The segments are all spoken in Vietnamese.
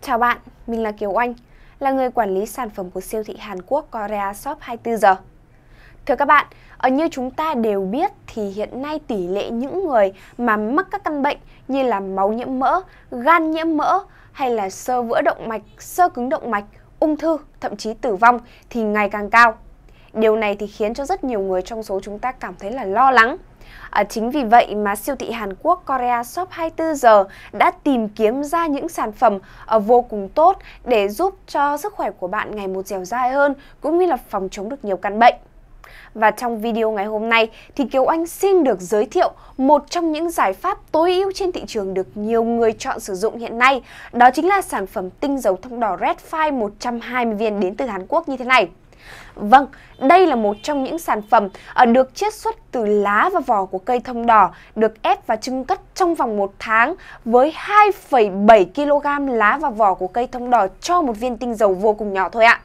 Chào bạn, mình là Kiều Anh, là người quản lý sản phẩm của siêu thị Hàn Quốc Korea Shop 24 giờ. Thưa các bạn, như chúng ta đều biết thì hiện nay tỷ lệ những người mà mắc các căn bệnh như là máu nhiễm mỡ, gan nhiễm mỡ hay là xơ vữa động mạch, xơ cứng động mạch, ung thư, thậm chí tử vong thì ngày càng cao. Điều này thì khiến cho rất nhiều người trong số chúng ta cảm thấy là lo lắng. Chính vì vậy mà siêu thị Hàn Quốc Korea Shop 24 giờ đã tìm kiếm ra những sản phẩm vô cùng tốt để giúp cho sức khỏe của bạn ngày một dẻo dai hơn, cũng như là phòng chống được nhiều căn bệnh. Và trong video ngày hôm nay thì Kiều Anh xin được giới thiệu một trong những giải pháp tối ưu trên thị trường được nhiều người chọn sử dụng hiện nay. Đó chính là sản phẩm tinh dầu thông đỏ Red File 120 viên đến từ Hàn Quốc như thế này. Vâng, đây là một trong những sản phẩm được chiết xuất từ lá và vỏ của cây thông đỏ, được ép và chưng cất trong vòng 1 tháng với 2,7 kg lá và vỏ của cây thông đỏ cho một viên tinh dầu vô cùng nhỏ thôi ạ.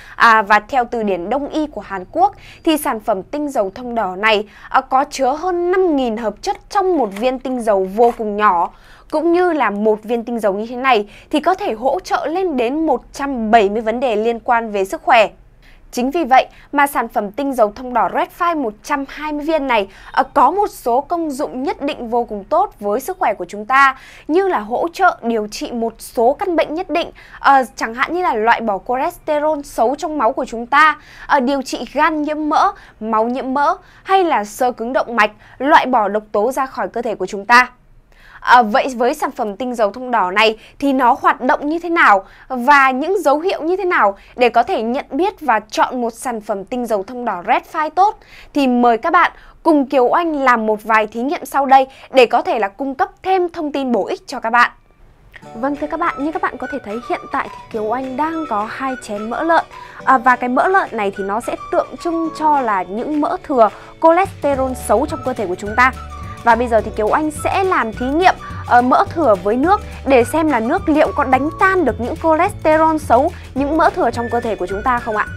Và theo từ điển Đông y của Hàn Quốc thì sản phẩm tinh dầu thông đỏ này có chứa hơn 5.000 hợp chất trong một viên tinh dầu vô cùng nhỏ. Cũng như là một viên tinh dầu như thế này thì có thể hỗ trợ lên đến 170 vấn đề liên quan về sức khỏe. Chính vì vậy mà sản phẩm tinh dầu thông đỏ Red File 120 viên này có một số công dụng nhất định vô cùng tốt với sức khỏe của chúng ta, như là hỗ trợ điều trị một số căn bệnh nhất định, chẳng hạn như là loại bỏ cholesterol xấu trong máu của chúng ta, điều trị gan nhiễm mỡ, máu nhiễm mỡ hay là xơ cứng động mạch, loại bỏ độc tố ra khỏi cơ thể của chúng ta. Vậy với sản phẩm tinh dầu thông đỏ này thì nó hoạt động như thế nào và những dấu hiệu như thế nào để có thể nhận biết và chọn một sản phẩm tinh dầu thông đỏ Red File tốt, thì mời các bạn cùng Kiều Anh làm một vài thí nghiệm sau đây để có thể là cung cấp thêm thông tin bổ ích cho các bạn. Vâng, thưa các bạn, như các bạn có thể thấy hiện tại thì Kiều Anh đang có 2 chén mỡ lợn, và cái mỡ lợn này thì nó sẽ tượng trưng cho là những mỡ thừa, cholesterol xấu trong cơ thể của chúng ta. Và bây giờ thì Kiều Anh sẽ làm thí nghiệm mỡ thừa với nước để xem là nước liệu có đánh tan được những cholesterol xấu, những mỡ thừa trong cơ thể của chúng ta không ạ.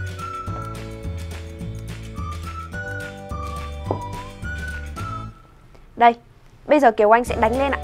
Đây, bây giờ Kiều Anh sẽ đánh lên ạ.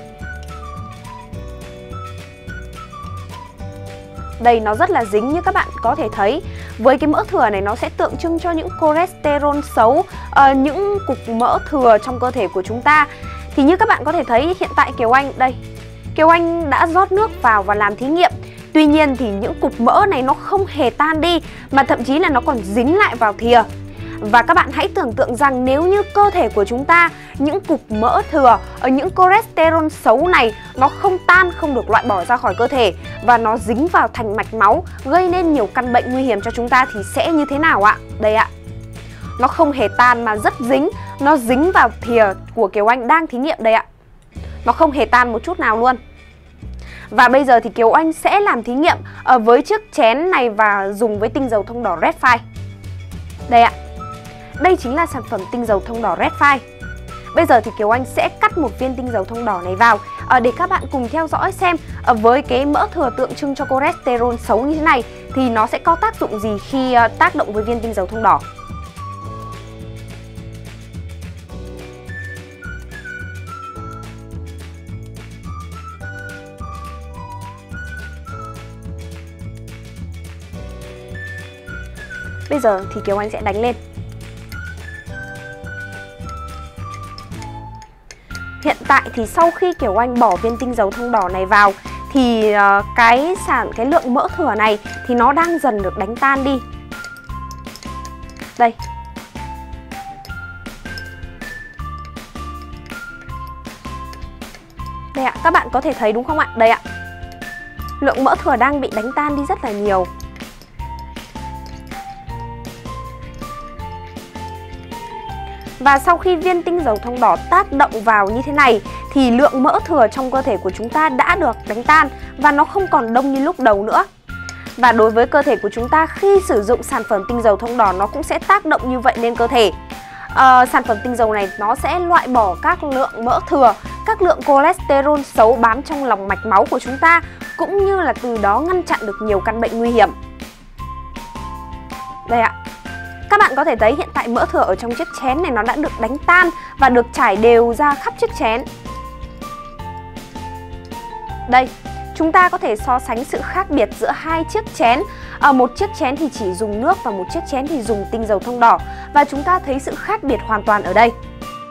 Đây, nó rất là dính như các bạn có thể thấy. Với cái mỡ thừa này nó sẽ tượng trưng cho những cholesterol xấu, những cục mỡ thừa trong cơ thể của chúng ta. Thì như các bạn có thể thấy hiện tại Kiều Anh đã rót nước vào và làm thí nghiệm. Tuy nhiên thì những cục mỡ này nó không hề tan đi, mà thậm chí là nó còn dính lại vào thìa. Và các bạn hãy tưởng tượng rằng nếu như cơ thể của chúng ta, những cục mỡ thừa, những cholesterol xấu này nó không tan, không được loại bỏ ra khỏi cơ thể và nó dính vào thành mạch máu, gây nên nhiều căn bệnh nguy hiểm cho chúng ta thì sẽ như thế nào ạ? Đây ạ, nó không hề tan mà rất dính, nó dính vào thìa của Kiều Anh đang thí nghiệm đây ạ. Nó không hề tan một chút nào luôn. Và bây giờ thì Kiều Anh sẽ làm thí nghiệm với chiếc chén này và dùng với tinh dầu thông đỏ Red File. Đây ạ. Đây chính là sản phẩm tinh dầu thông đỏ Red File. Bây giờ thì Kiều Anh sẽ cắt một viên tinh dầu thông đỏ này vào để các bạn cùng theo dõi xem với cái mỡ thừa tượng trưng cho cholesterol xấu như thế này thì nó sẽ có tác dụng gì khi tác động với viên tinh dầu thông đỏ. Bây giờ thì Kiều Anh sẽ đánh lên. Hiện tại thì sau khi Kiều Anh bỏ viên tinh dầu thông đỏ này vào thì cái lượng mỡ thừa này thì nó đang dần được đánh tan đi. Đây. Đây ạ, các bạn có thể thấy đúng không ạ? Đây ạ. Lượng mỡ thừa đang bị đánh tan đi rất là nhiều. Và sau khi viên tinh dầu thông đỏ tác động vào như thế này thì lượng mỡ thừa trong cơ thể của chúng ta đã được đánh tan và nó không còn đông như lúc đầu nữa. Và đối với cơ thể của chúng ta khi sử dụng sản phẩm tinh dầu thông đỏ nó cũng sẽ tác động như vậy lên cơ thể. Sản phẩm tinh dầu này nó sẽ loại bỏ các lượng mỡ thừa, các lượng cholesterol xấu bám trong lòng mạch máu của chúng ta, cũng như là từ đó ngăn chặn được nhiều căn bệnh nguy hiểm. Đây ạ. Các bạn có thể thấy hiện tại mỡ thừa ở trong chiếc chén này nó đã được đánh tan và được trải đều ra khắp chiếc chén. Đây, chúng ta có thể so sánh sự khác biệt giữa hai chiếc chén. Một chiếc chén thì chỉ dùng nước và một chiếc chén thì dùng tinh dầu thông đỏ. Và chúng ta thấy sự khác biệt hoàn toàn ở đây.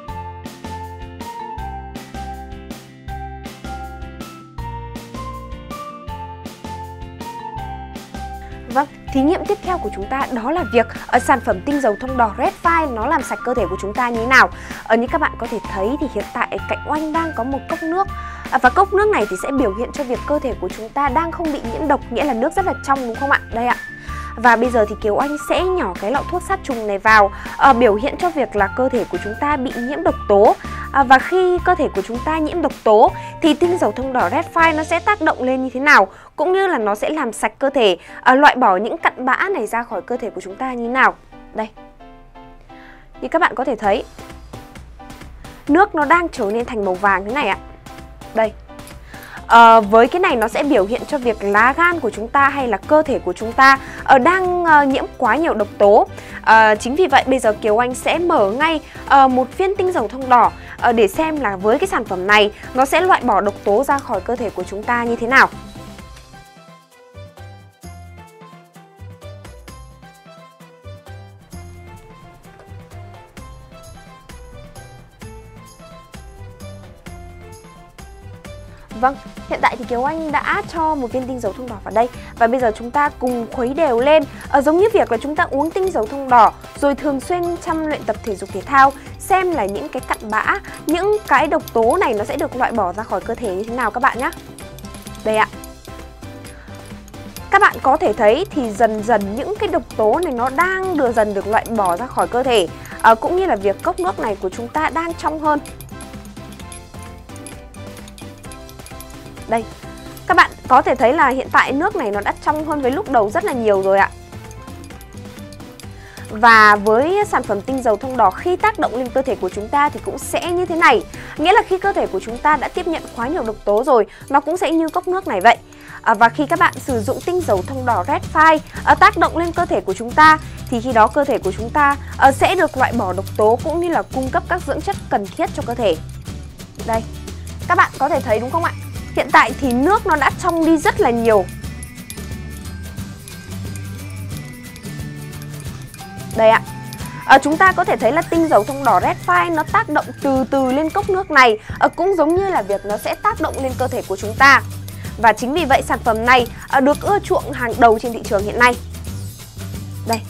Vâng, thí nghiệm tiếp theo của chúng ta đó là việc sản phẩm tinh dầu thông đỏ Red Fine nó làm sạch cơ thể của chúng ta như thế nào. Như các bạn có thể thấy thì hiện tại cạnh Oanh đang có một cốc nước. Và cốc nước này thì sẽ biểu hiện cho việc cơ thể của chúng ta đang không bị nhiễm độc, nghĩa là nước rất là trong, đúng không ạ? Đây ạ. Và bây giờ thì Kiều Oanh sẽ nhỏ cái lọ thuốc sát trùng này vào, biểu hiện cho việc là cơ thể của chúng ta bị nhiễm độc tố. Và khi cơ thể của chúng ta nhiễm độc tố thì tinh dầu thông đỏ Red Fine nó sẽ tác động lên như thế nào, cũng như là nó sẽ làm sạch cơ thể, loại bỏ những cặn bã này ra khỏi cơ thể của chúng ta như thế nào. Đây, như các bạn có thể thấy, nước nó đang trở nên thành màu vàng thế này ạ. Đây. Với cái này nó sẽ biểu hiện cho việc lá gan của chúng ta hay là cơ thể của chúng ta đang nhiễm quá nhiều độc tố. Chính vì vậy bây giờ Kiều Oanh sẽ mở ngay một viên tinh dầu thông đỏ để xem là với cái sản phẩm này nó sẽ loại bỏ độc tố ra khỏi cơ thể của chúng ta như thế nào. Vâng, hiện tại thì Kiều Oanh đã cho một viên tinh dầu thông đỏ vào đây. Và bây giờ chúng ta cùng khuấy đều lên, giống như việc là chúng ta uống tinh dầu thông đỏ rồi thường xuyên luyện tập thể dục thể thao, xem là những cái cặn bã, những cái độc tố này nó sẽ được loại bỏ ra khỏi cơ thể như thế nào các bạn nhé. Đây ạ. Các bạn có thể thấy thì dần dần những cái độc tố này nó đang dần được loại bỏ ra khỏi cơ thể, cũng như là việc cốc nước này của chúng ta đang trong hơn. Đây, các bạn có thể thấy là hiện tại nước này nó đã trong hơn với lúc đầu rất là nhiều rồi ạ. Và với sản phẩm tinh dầu thông đỏ khi tác động lên cơ thể của chúng ta thì cũng sẽ như thế này. Nghĩa là khi cơ thể của chúng ta đã tiếp nhận quá nhiều độc tố rồi, nó cũng sẽ như cốc nước này vậy. Và khi các bạn sử dụng tinh dầu thông đỏ Red Fine tác động lên cơ thể của chúng ta thì khi đó cơ thể của chúng ta sẽ được loại bỏ độc tố cũng như là cung cấp các dưỡng chất cần thiết cho cơ thể. Đây, các bạn có thể thấy đúng không ạ? Hiện tại thì nước nó đã trong đi rất là nhiều. Đây ạ. Chúng ta có thể thấy là tinh dầu thông đỏ Red Fine nó tác động từ từ lên cốc nước này, cũng giống như là việc nó sẽ tác động lên cơ thể của chúng ta. Và chính vì vậy sản phẩm này được ưa chuộng hàng đầu trên thị trường hiện nay. Đây.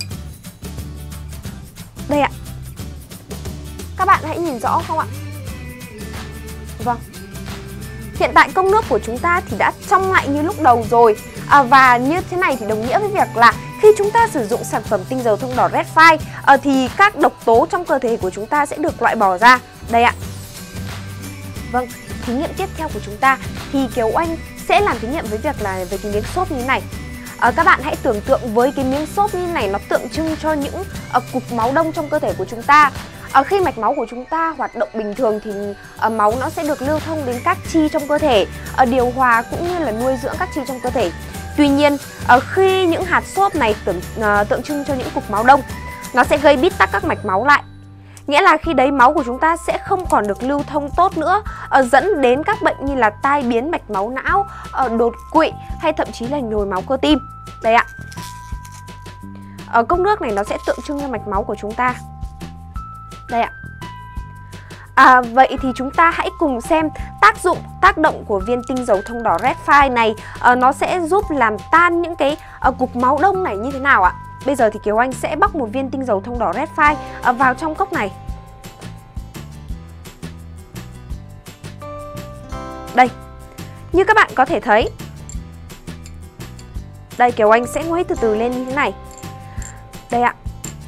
Đây ạ. Các bạn hãy nhìn rõ không ạ? Vâng. Hiện tại cốc nước của chúng ta thì đã trong lại như lúc đầu rồi. Và như thế này thì đồng nghĩa với việc là khi chúng ta sử dụng sản phẩm tinh dầu thông đỏ Red Fine thì các độc tố trong cơ thể của chúng ta sẽ được loại bỏ ra. Đây ạ. Vâng, thí nghiệm tiếp theo của chúng ta thì Kiều Oanh sẽ làm thí nghiệm với việc là về cái miếng xốp như thế này. Các bạn hãy tưởng tượng với cái miếng xốp như thế này, nó tượng trưng cho những cục máu đông trong cơ thể của chúng ta. Khi mạch máu của chúng ta hoạt động bình thường thì máu nó sẽ được lưu thông đến các chi trong cơ thể, điều hòa cũng như là nuôi dưỡng các chi trong cơ thể. Tuy nhiên, khi những hạt xốp này tượng trưng cho những cục máu đông, nó sẽ gây bít tắc các mạch máu lại. Nghĩa là khi đấy máu của chúng ta sẽ không còn được lưu thông tốt nữa, dẫn đến các bệnh như là tai biến mạch máu não, đột quỵ hay thậm chí là nhồi máu cơ tim. Đây ạ. Cốc nước này nó sẽ tượng trưng cho mạch máu của chúng ta. Đây ạ. Vậy thì chúng ta hãy cùng xem tác động của viên tinh dầu thông đỏ Red Fine này nó sẽ giúp làm tan những cái cục máu đông này như thế nào ạ? Bây giờ thì Kiều Oanh sẽ bóc một viên tinh dầu thông đỏ Red Fine vào trong cốc này. Đây, như các bạn có thể thấy. Đây, Kiều Oanh sẽ nguấy từ từ lên như thế này. Đây ạ.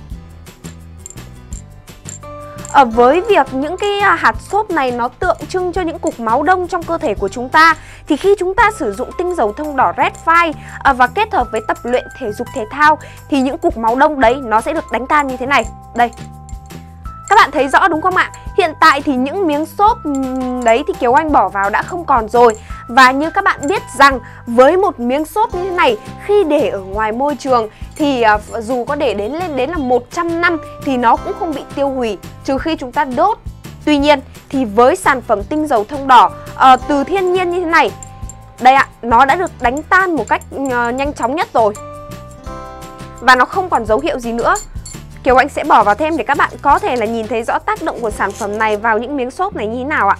Với việc những cái hạt xốp này nó tượng trưng cho những cục máu đông trong cơ thể của chúng ta, thì khi chúng ta sử dụng tinh dầu thông đỏ Red Fine và kết hợp với tập luyện thể dục thể thao thì những cục máu đông đấy nó sẽ được đánh tan như thế này. Đây. Các bạn thấy rõ đúng không ạ? Hiện tại thì những miếng xốp đấy thì Kiều Oanh bỏ vào đã không còn rồi. Và như các bạn biết rằng với một miếng xốp như thế này, khi để ở ngoài môi trường thì dù có để lên đến là 100 năm thì nó cũng không bị tiêu hủy, trừ khi chúng ta đốt. Tuy nhiên thì với sản phẩm tinh dầu thông đỏ từ thiên nhiên như thế này, Đây ạ, nó đã được đánh tan một cách nhanh chóng nhất rồi. Và nó không còn dấu hiệu gì nữa. Kiều Anh sẽ bỏ vào thêm để các bạn có thể là nhìn thấy rõ tác động của sản phẩm này vào những miếng xốp này như thế nào ạ.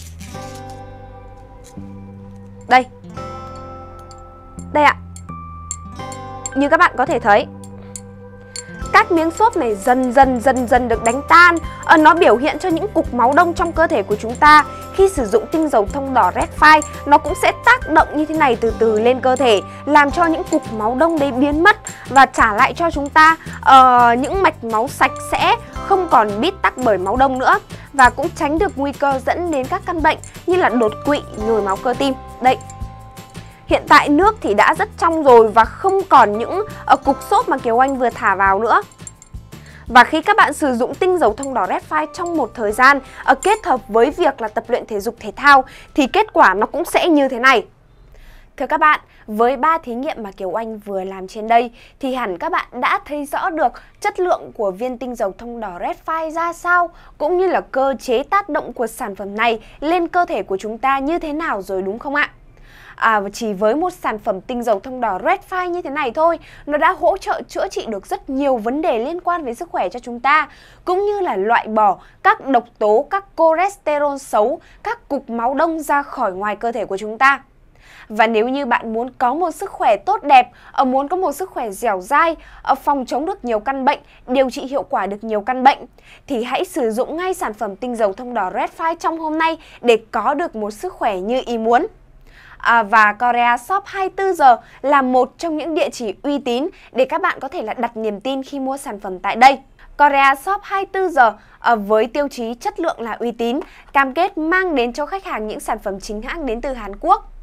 Đây. Đây ạ. Như các bạn có thể thấy, các miếng xốp này dần dần được đánh tan. Nó biểu hiện cho những cục máu đông trong cơ thể của chúng ta. Khi sử dụng tinh dầu thông đỏ Red Phi, nó cũng sẽ tác động như thế này từ từ lên cơ thể, làm cho những cục máu đông đấy biến mất và trả lại cho chúng ta những mạch máu sạch sẽ, không còn bít tắc bởi máu đông nữa. Và cũng tránh được nguy cơ dẫn đến các căn bệnh như là đột quỵ, nhồi máu cơ tim. Đây. Hiện tại nước thì đã rất trong rồi và không còn những cục xốp mà Kiều Anh vừa thả vào nữa. Và khi các bạn sử dụng tinh dầu thông đỏ Red Phi trong một thời gian kết hợp với việc là tập luyện thể dục thể thao thì kết quả nó cũng sẽ như thế này. Thưa các bạn, với 3 thí nghiệm mà Kiều Anh vừa làm trên đây thì hẳn các bạn đã thấy rõ được chất lượng của viên tinh dầu thông đỏ Red Phi ra sao, cũng như là cơ chế tác động của sản phẩm này lên cơ thể của chúng ta như thế nào rồi, đúng không ạ? Chỉ với một sản phẩm tinh dầu thông đỏ Red Phi như thế này thôi, nó đã hỗ trợ chữa trị được rất nhiều vấn đề liên quan với sức khỏe cho chúng ta, cũng như là loại bỏ các độc tố, các cholesterol xấu, các cục máu đông ra khỏi ngoài cơ thể của chúng ta. Và nếu như bạn muốn có một sức khỏe tốt đẹp, muốn có một sức khỏe dẻo dai, phòng chống được nhiều căn bệnh, điều trị hiệu quả được nhiều căn bệnh, thì hãy sử dụng ngay sản phẩm tinh dầu thông đỏ Red Phi trong hôm nay để có được một sức khỏe như ý muốn. Và Korea Shop 24 giờ là một trong những địa chỉ uy tín để các bạn có thể là đặt niềm tin khi mua sản phẩm tại đây. Korea Shop 24 giờ với tiêu chí chất lượng là uy tín, cam kết mang đến cho khách hàng những sản phẩm chính hãng đến từ Hàn Quốc.